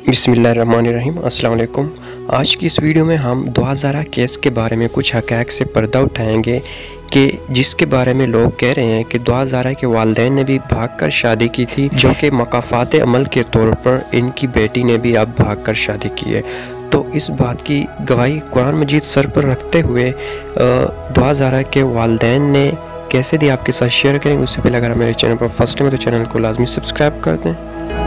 बिस्मिल्लाहिर्रहमानिर्रहीम अस्सलाम वालेकुम। आज की इस वीडियो में हम दुआ ज़ारा केस के बारे में कुछ हक़ाइक़ से पर्दा उठाएंगे कि जिसके बारे में लोग कह रहे हैं कि दुआ ज़ारा के वालिदैन ने भी भागकर शादी की थी, जो कि मकाफ़ात अमल के तौर पर इनकी बेटी ने भी अब भागकर शादी की है। तो इस बात की गवाही कुरान मजीद सर पर रखते हुए दुआ ज़ारा के वालिदैन ने कैसे दी, आपके साथ शेयर करेंगे। उससे पहले अगर मेरे चैनल पर फर्स्ट टाइम है तो चैनल को लाजमी सब्सक्राइब कर दें।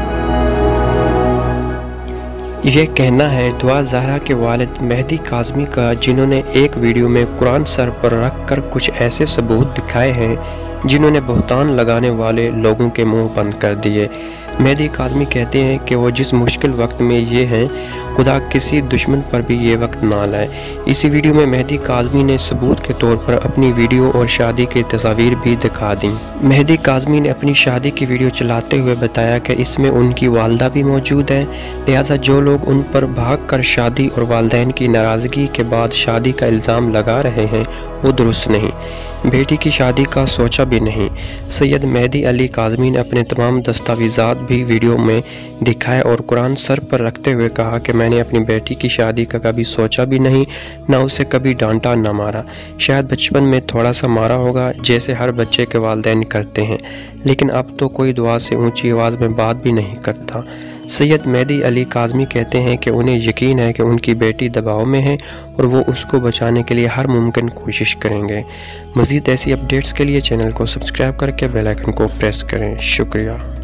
ये कहना है दुआ ज़ारा के वालिद मेहदी काज़मी का, जिन्होंने एक वीडियो में कुरान सर पर रख कर कुछ ऐसे सबूत दिखाए हैं जिन्होंने बहतान लगाने वाले लोगों के मुंह बंद कर दिए। मेहदी काज़मी कहते हैं कि वो जिस मुश्किल वक्त में ये हैं, खुदा किसी दुश्मन पर भी ये वक्त ना लाए। इसी वीडियो में मेहदी काज़मी ने सबूत के तौर पर अपनी वीडियो और शादी की तस्वीर भी दिखा दी। मेहदी काज़मी ने अपनी शादी की वीडियो चलाते हुए बताया कि इसमें उनकी वालदा भी मौजूद है, लिहाजा जो लोग उन पर भाग कर शादी और वालिदैन की नाराज़गी के बाद शादी का इल्ज़ाम लगा रहे हैं वो दुरुस्त नहीं, बेटी की शादी का सोचा भी नहीं। सैयद मेहदी अली काज़मी ने अपने तमाम दस्तावेज़ात भी वीडियो में दिखाए और कुरान सर पर रखते हुए कहा कि मैंने अपनी बेटी की शादी का कभी सोचा भी नहीं, ना उसे कभी डांटा ना मारा। शायद बचपन में थोड़ा सा मारा होगा, जैसे हर बच्चे के वालिदैन करते हैं, लेकिन अब तो कोई दुआ से ऊंची आवाज़ में बात भी नहीं करता। सैयद मेहदी अली काज़मी कहते हैं कि उन्हें यकीन है कि उनकी बेटी दबाव में है और वो उसको बचाने के लिए हर मुमकिन कोशिश करेंगे। मज़ीद ऐसी अपडेट्स के लिए चैनल को सब्सक्राइब करके बेल आइकन को प्रेस करें। शुक्रिया।